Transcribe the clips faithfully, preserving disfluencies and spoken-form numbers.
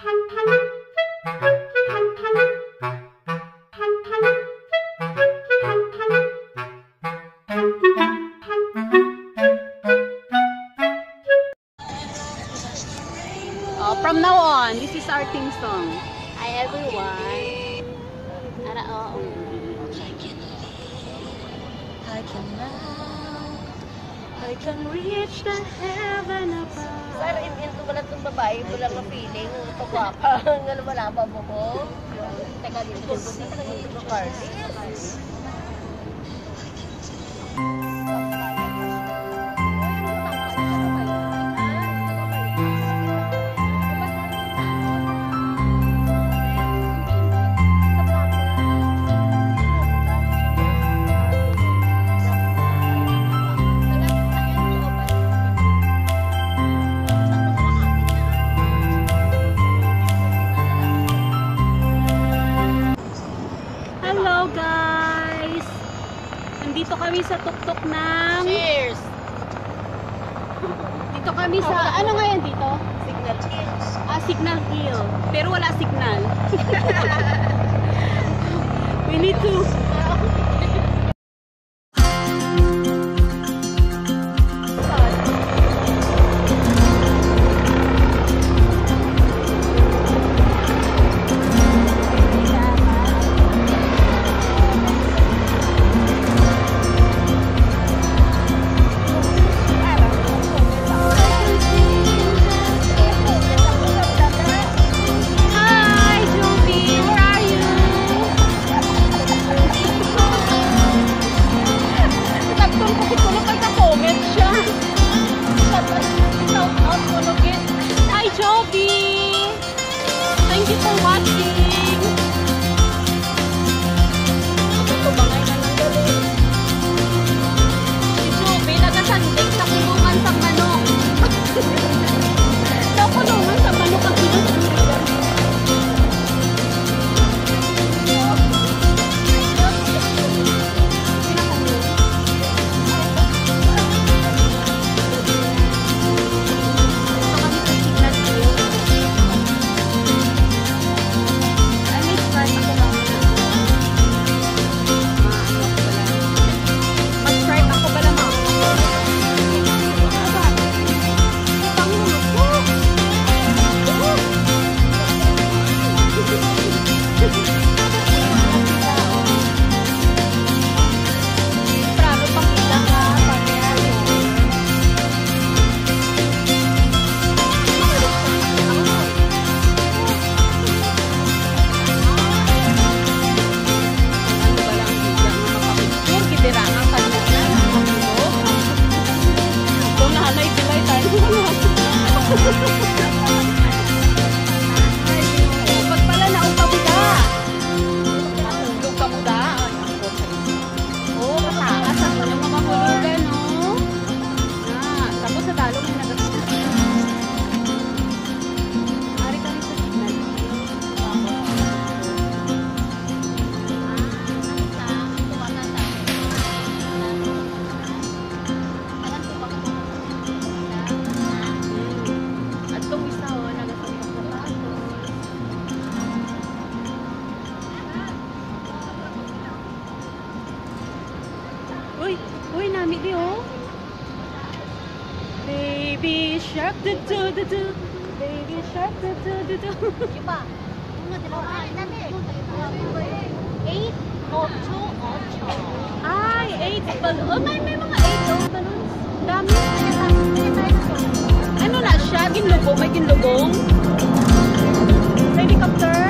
Oh, from now on, this is our theme song. Hi everyone. Ara oh. I can now, I can reach the heaven above. Sir, into ba itong babae, wala ka feeling, pagwapa, nga wala pa mo ko. Teka dito, dito ka dito sa party. Dito kami sa tuktok ng... Cheers! Dito kami sa... Ano nga yan dito? Signal Hill. Ah, Signal Hill. Pero wala signal. We need to... Thank you for watching. Si Joby nagasandig sa kulungan sa manok. Sa kulungan sa manok ang pinusunod. Pag pala naong kamuda. Hulog kamuda. Oo, matakas ako ng mga hulugan, no? Ah, tapos sa dalong yung nagasunan. Ari kami sa signal. Uy, uy, nami di oh. Baby shark do do do do. Baby shark do do do do. Diba? Eight or two or two. Ay, eight balloons. Oh, may, may mga eight oh, balloons. Dami. Ano na siya? Ginlubong? May ginlubong? Helicopter?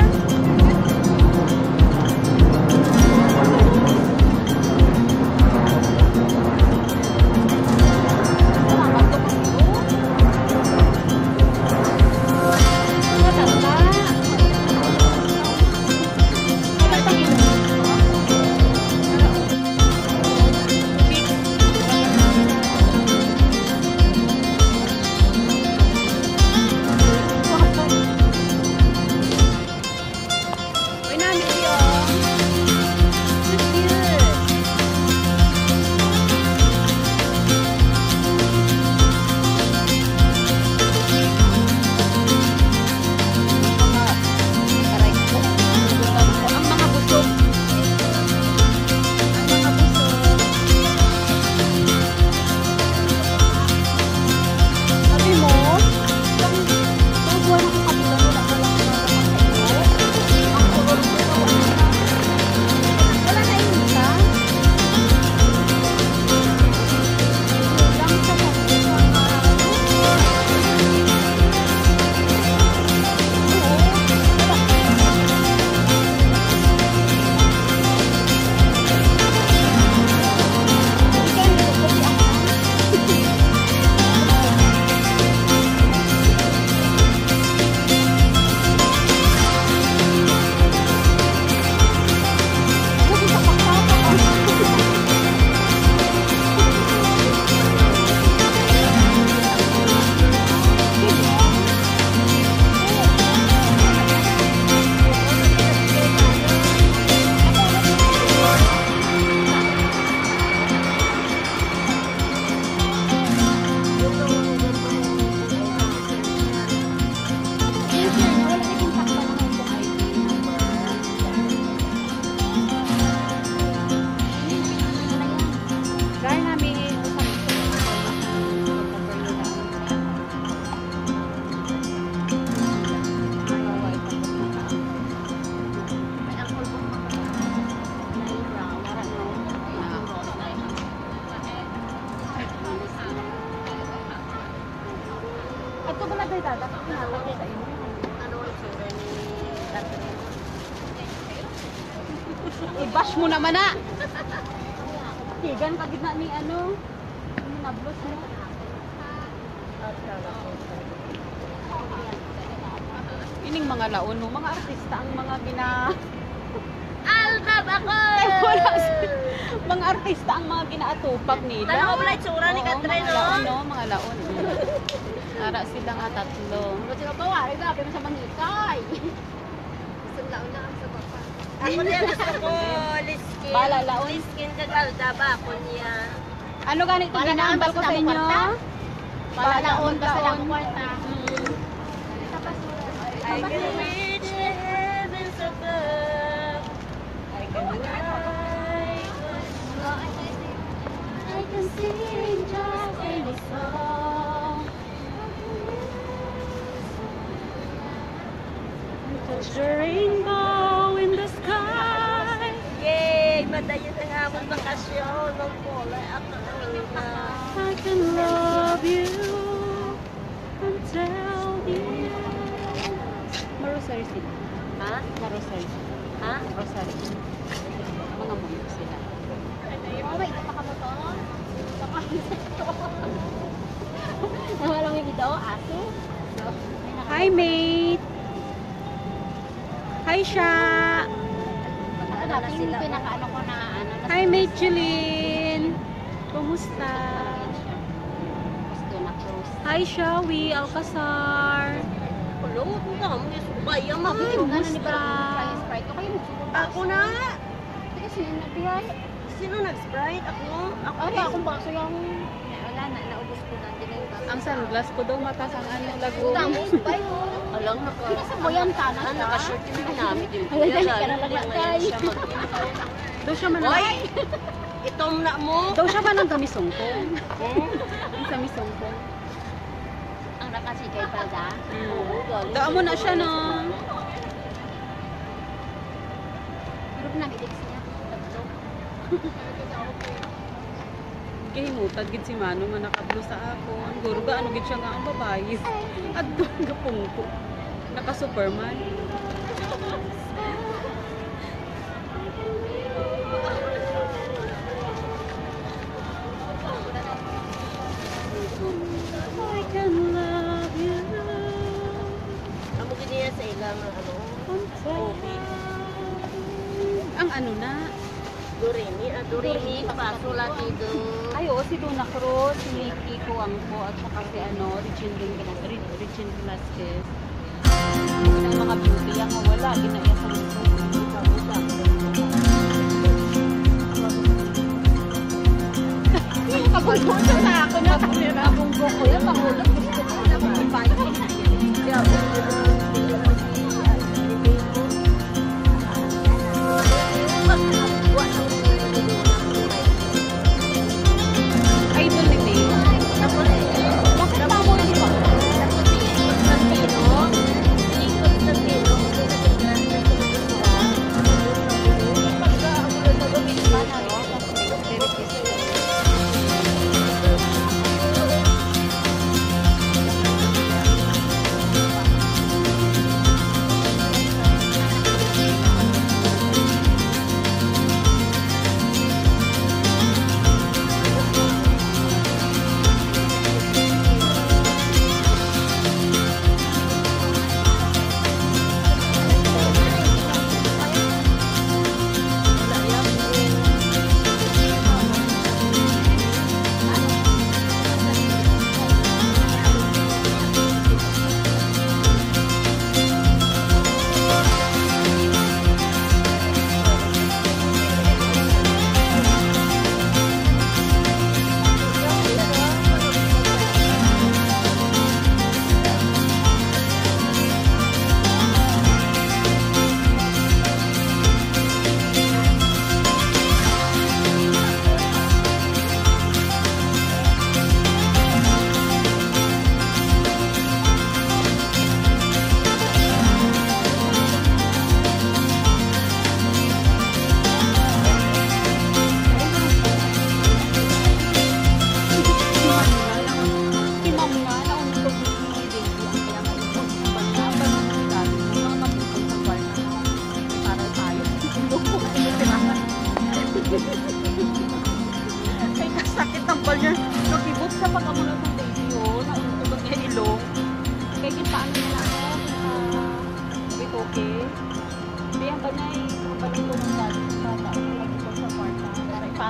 I-bash mo naman na. Higan ka gitna ni ano. Ano nablos mo? Ining mga laon no, mga artista ang mga gina Aldab ako! mga artista ang mga ginaatupag nila. Ano ba itsura ni Katrin, mga no? laon, no? Mga laon. Ara sila nga tatlo. Ano sila ba? Wari na, kaya sa mangikay. Isang laon na ang sa baba. Ako niya gusto ko, liskin. Bala, laon. Liskin kag aldab ako niya. Ano ganito ginambal ko sa inyo? Bala, laon, basta lang kwarta. I can reach the heavens above. I can fly. I can sing just any song. Touch the rainbow in the sky. Yay! Madayon ang among bakasyon. Magpulay ako na. I can love you until the end. Marosary sila. Ha? Marosary. Ha? Rosary. Mga monk sila. Oh, wait. Baka mo to? Baka Nawalang yung ito, aso. Hi, mate. Hi, Sha. Ano na sila? Pinakaano ko na ano. Hi, mate Jeline. Kumusta? Gusto na close. Hi, Shawi Alcazar. Hello, ito na kami subay ang mabili. Kumusta? Ako na. Teka, sino nabiyay? Sino nag-sprite? Ako? Ako Ay, eh. akong baso yung... Wala na, naubos ko na. Ang sunglass ko daw matas ang ano lago. Alang na ko. Kasi boyan ka na Ah, naka-short yung ginamit yung Ay, dali ka na lang kay. Daw siya man Hoy! Itom na mo. Daw siya man ang gamisongkong. Ang gamisongkong. Ang nakasikay pa da? Oo, galing. Daw mo na siya no. Pero pinag-edix niya. Tatlo. Gihimutad gid si Mano nga nakablo sa ako. Ang guro ga ano gid siya nga ang babae. Adto gapungko. Naka Superman. I can love you. Amo gid niya sa ilang ano. Okay. Ang ano na? Doremi, ah, Doremi, papaso lang dito. Ay, oo, si Dona Cruz, si Mickey Kuangko, at saka si ano, Richin din, Richin Velasquez. Ang mga beauty, ang wala, ginaya sa mundo. Kabungko siya na ako na. Kabungko ko yan, pangulog. Gusto ko na mag-fighting. Idol ni May. Tapos, Bakit pa mo hindi ba? tapos ikot sa pino. Ikot sa pino.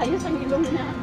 maayos ang ilong niya.